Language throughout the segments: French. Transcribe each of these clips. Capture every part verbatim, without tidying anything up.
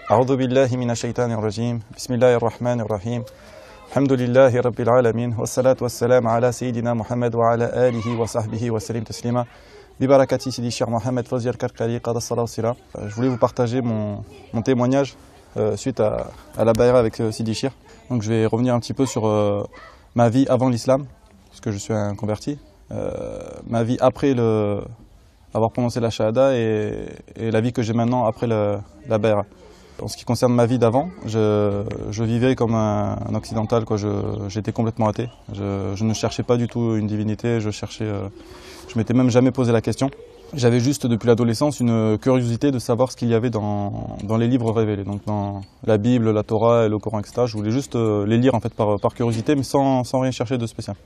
أعوذ بالله من الشيطان الرجيم بسم الله الرحمن الرحيم الحمد لله رب العالمين والصلاة والسلام على سيدنا محمد وعلى آله وصحبه وسلم تسليما ببركة سيدي الشيخ Mohamed Fawzi Al-Karkari قدس الصلاة والسلام. Je voulais vous partager mon, mon témoignage euh, suite à, à la bayra avec euh, Sidi Shir. Donc je vais revenir un petit peu sur euh, ma vie avant l'islam, puisque je suis un converti, euh, ma vie après le, avoir prononcé la shahada et, et la vie que j'ai maintenant après le, la bayra. En ce qui concerne ma vie d'avant, je, je vivais comme un, un occidental, quoi. J'étais complètement athée. Je, je ne cherchais pas du tout une divinité, je cherchais, euh, je m'étais même jamais posé la question. J'avais juste depuis l'adolescence une curiosité de savoir ce qu'il y avait dans, dans les livres révélés, donc dans la Bible, la Torah et le Coran, et cetera. Je voulais juste euh, les lire en fait par, par curiosité, mais sans, sans rien chercher de spécial.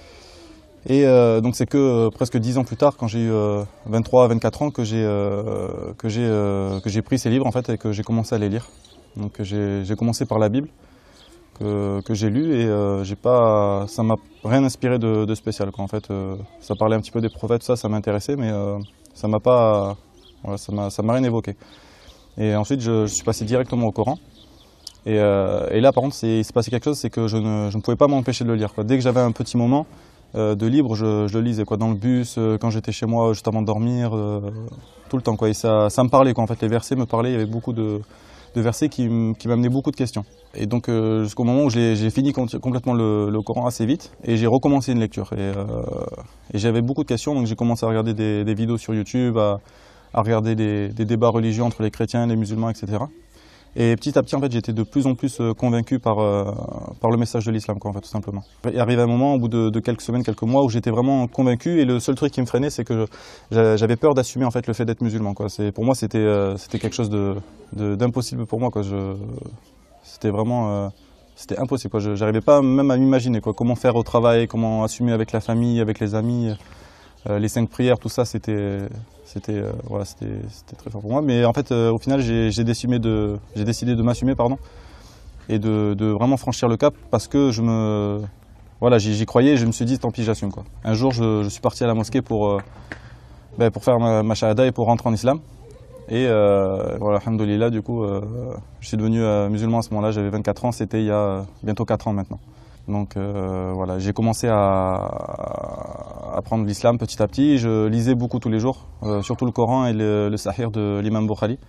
Et euh, donc c'est que euh, presque dix ans plus tard, quand j'ai eu euh, vingt-trois à vingt-quatre ans, que j'ai euh, que j'ai euh, que j'ai pris ces livres en fait et que j'ai commencé à les lire. Donc j'ai commencé par la Bible que, que j'ai lu et euh, j'ai pas, ça m'a rien inspiré de, de spécial, quoi. En fait, euh, ça parlait un petit peu des prophètes, ça, ça m'intéressait, mais euh, ça m'a pas, voilà, ça m'a ça m'a rien évoqué. Et ensuite je, je suis passé directement au Coran. Et, euh, et là par contre il s'est passé quelque chose, c'est que je ne, je ne pouvais pas m'empêcher de le lire, quoi. Dès que j'avais un petit moment Euh, de libre, je, je le lisais, quoi, dans le bus, euh, quand j'étais chez moi, juste avant de dormir, euh, tout le temps, quoi. Et ça, ça me parlait, quoi. En fait, les versets me parlaient. Il y avait beaucoup de, de versets qui, qui m'amenaient beaucoup de questions. Et donc, euh, jusqu'au moment où j'ai fini complètement le, le Coran assez vite, et j'ai recommencé une lecture. Et, euh, et j'avais beaucoup de questions, donc j'ai commencé à regarder des, des vidéos sur YouTube, à, à regarder des, des débats religieux entre les chrétiens, les musulmans, et cetera. Et petit à petit, en fait, j'étais de plus en plus convaincu par, euh, par le message de l'islam, quoi, en fait, tout simplement. Il arrive un moment, au bout de, de quelques semaines, quelques mois, où j'étais vraiment convaincu, et le seul truc qui me freinait, c'est que j'avais peur d'assumer en fait le fait d'être musulman, quoi. Pour moi, c'était euh, c'était quelque chose d'impossible pour moi, quoi. C'était vraiment, euh, c'était impossible, quoi. Je n'arrivais pas même à m'imaginer, quoi, comment faire au travail, comment assumer avec la famille, avec les amis. Euh, les cinq prières, tout ça, c'était c'était euh, voilà, c'était très fort pour moi. Mais en fait, euh, au final, j'ai décidé de j'ai décidé de m'assumer, pardon, et de, de vraiment franchir le cap parce que je me voilà, j'y croyais. Et je me suis dit, tant pis, j'assume, quoi. Un jour, je, je suis parti à la mosquée pour euh, ben, pour faire ma, ma shahada et pour rentrer en islam. Et euh, voilà, alhamdoulilah, du coup, euh, je suis devenu euh, musulman à ce moment-là. J'avais vingt-quatre ans. C'était il y a bientôt quatre ans maintenant. Donc euh, voilà, j'ai commencé à apprendre l'islam petit à petit. Je lisais beaucoup tous les jours, euh, surtout le Coran et le, le Sahih de l'imam Bukhari.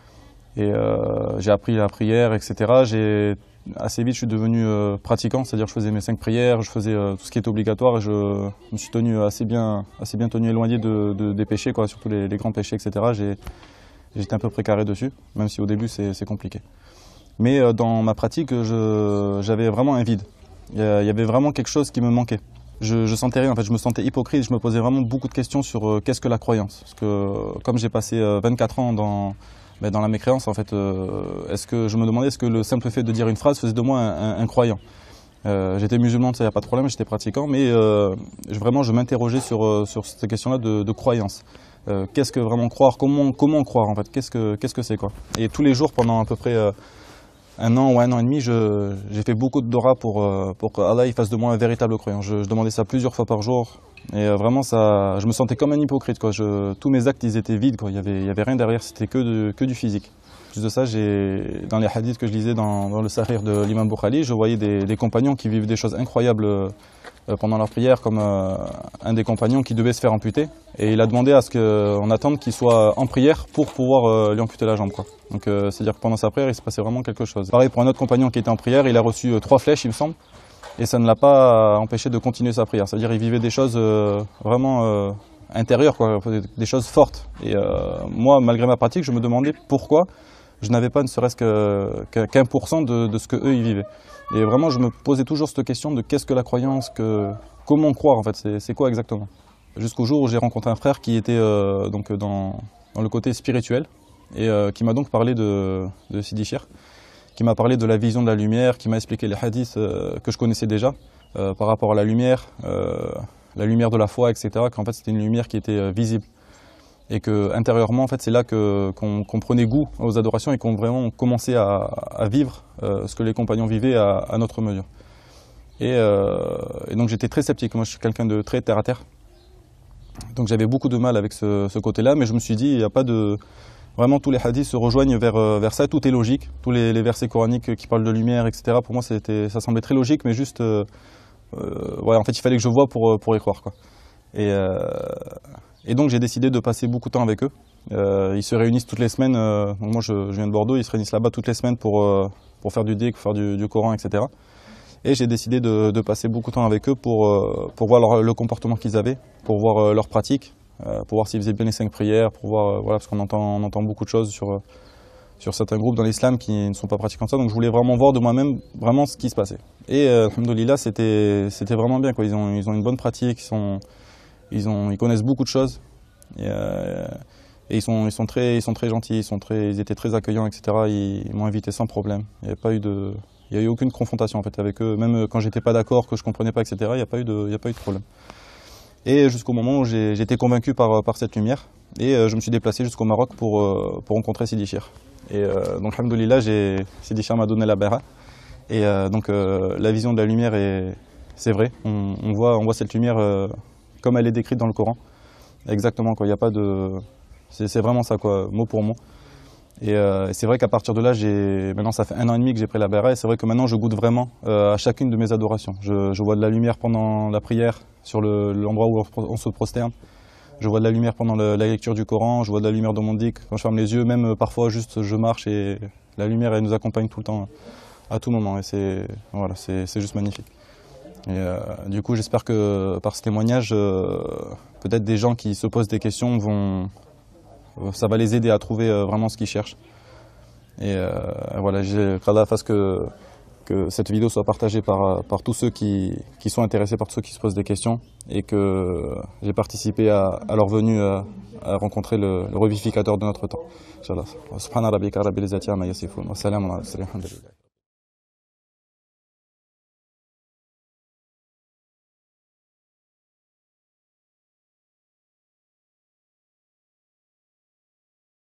Et euh, j'ai appris la prière, et cetera. Assez vite, je suis devenu euh, pratiquant, c'est-à-dire je faisais mes cinq prières, je faisais euh, tout ce qui était obligatoire et je me suis tenu assez bien, assez bien tenu éloigné de, de, des péchés, quoi, surtout les, les grands péchés, et cetera. J'étais un peu précaré dessus, même si au début c'est compliqué. Mais euh, dans ma pratique, j'avais vraiment un vide. Il y avait vraiment quelque chose qui me manquait. Je, je sentais rien, en fait, je me sentais hypocrite, je me posais vraiment beaucoup de questions sur euh, qu'est-ce que la croyance. Parce que euh, comme j'ai passé euh, vingt-quatre ans dans, ben, dans la mécréance, en fait, euh, est-ce que je me demandais est-ce que le simple fait de dire une phrase faisait de moi un, un, un croyant. Euh, J'étais musulman, ça, il n'y a pas de problème, j'étais pratiquant, mais euh, vraiment je m'interrogeais sur, euh, sur cette question-là de, de croyance. Euh, qu'est-ce que vraiment croire, comment, comment croire en fait, qu'est-ce que qu'est-ce que c'est, quoi. Et tous les jours pendant à peu près euh, un an ou un an et demi, j'ai fait beaucoup de dora pour, euh, pour qu'Allah fasse de moi un véritable croyant. Je, je demandais ça plusieurs fois par jour et euh, vraiment ça, je me sentais comme un hypocrite, quoi. Je, tous mes actes ils étaient vides, quoi. Il n'y avait, il y avait rien derrière, c'était que, de, que du physique. En plus de ça, dans les hadiths que je lisais dans, dans le Sahih de l'imam Bukhari, je voyais des, des compagnons qui vivent des choses incroyables euh, pendant leur prière, comme euh, un des compagnons qui devait se faire amputer. Et il a demandé à ce qu'on attende qu'il soit en prière pour pouvoir euh, lui amputer la jambe, quoi. Donc euh, c'est-à-dire que pendant sa prière, il se passait vraiment quelque chose. Pareil pour un autre compagnon qui était en prière, il a reçu euh, trois flèches, il me semble, et ça ne l'a pas empêché de continuer sa prière. C'est-à-dire qu'il vivait des choses euh, vraiment euh, intérieures, quoi, des choses fortes. Et euh, moi, malgré ma pratique, je me demandais pourquoi je n'avais pas ne serait-ce qu'un pour cent de, de ce que eux ils vivaient. Et vraiment, je me posais toujours cette question de qu'est-ce que la croyance, que, comment croire en fait, c'est quoi exactement. Jusqu'au jour où j'ai rencontré un frère qui était euh, donc dans, dans le côté spirituel et euh, qui m'a donc parlé de, de Sidi Shir, qui m'a parlé de la vision de la lumière, qui m'a expliqué les hadiths euh, que je connaissais déjà euh, par rapport à la lumière, euh, la lumière de la foi, et cetera. Qu'en fait c'était une lumière qui était euh, visible. Et que intérieurement, en fait, c'est là qu'on qu'on, qu'on prenait goût aux adorations et qu'on vraiment commençait à, à vivre euh, ce que les compagnons vivaient à, à notre mesure. Et, euh, et donc j'étais très sceptique. Moi, je suis quelqu'un de très terre à terre. Donc j'avais beaucoup de mal avec ce, ce côté-là, mais je me suis dit, il n'y a pas de, vraiment tous les hadiths se rejoignent vers, vers ça, tout est logique, tous les, les versets coraniques qui parlent de lumière, et cetera. Pour moi, c'était, ça semblait très logique, mais juste, euh, euh, ouais, en fait, il fallait que je voie pour, pour y croire, quoi. Et, euh, et donc, j'ai décidé de passer beaucoup de temps avec eux. Euh, ils se réunissent toutes les semaines, euh, donc moi je, je viens de Bordeaux, ils se réunissent là-bas toutes les semaines pour, euh, pour faire du dhikr, pour faire du, du Coran, et cetera. Et j'ai décidé de, de passer beaucoup de temps avec eux pour, euh, pour voir leur, le comportement qu'ils avaient, pour voir euh, leur pratique. Euh, pour voir s'ils faisaient bien les cinq prières, pour voir, euh, voilà, parce qu'on entend, on entend beaucoup de choses sur, euh, sur certains groupes dans l'islam qui ne sont pas pratiquants de ça. Donc je voulais vraiment voir de moi-même vraiment ce qui se passait. Et euh, alhamdoulilah, c'était, c'était vraiment bien, quoi. Ils ont, ils ont une bonne pratique, ils, sont, ils, ont, ils connaissent beaucoup de choses. Et, euh, et ils, sont, ils, sont très, ils sont très gentils, ils, sont très, ils étaient très accueillants, et cetera. Ils, ils m'ont invité sans problème. Il n'y a pas eu de, il y a eu aucune confrontation en fait, avec eux. Même quand j'étais pas d'accord, que je ne comprenais pas, et cetera, il n'y a pas eu de, il y a pas eu de problème. Et jusqu'au moment où j'ai été convaincu par, par cette lumière, et euh, je me suis déplacé jusqu'au Maroc pour, euh, pour rencontrer Sidi Chir. Et euh, donc, alhamdoulilah, Sidi Chir m'a donné la Bayra. Et euh, donc, euh, la vision de la lumière, c'est vrai, on, on, voit, on voit cette lumière euh, comme elle est décrite dans le Coran. Exactement, quoi. Il n'y a pas de... C'est vraiment ça, quoi, mot pour mot. Et euh, c'est vrai qu'à partir de là, maintenant ça fait un an et demi que j'ai pris la Bayra, et c'est vrai que maintenant je goûte vraiment euh, à chacune de mes adorations. Je, je vois de la lumière pendant la prière, sur l'endroit le, où on, on se prosterne. Je vois de la lumière pendant le, la lecture du Coran, je vois de la lumière dans mon dhikr, quand je ferme les yeux, même euh, parfois juste je marche et la lumière elle nous accompagne tout le temps, à tout moment. Et c'est voilà, c'est juste magnifique. Et euh, du coup j'espère que par ce témoignage, euh, peut-être des gens qui se posent des questions vont... ça va les aider à trouver vraiment ce qu'ils cherchent. Et euh, voilà, qu'Allah fasse que, que cette vidéo soit partagée par, par tous ceux qui, qui sont intéressés, par tous ceux qui se posent des questions, et que j'ai participé à, à leur venue à, à rencontrer le, le revivificateur de notre temps. Inch'Allah. Subhana rabbika rabbil izzati amma yasifun. Wa salamun ala al mursalin.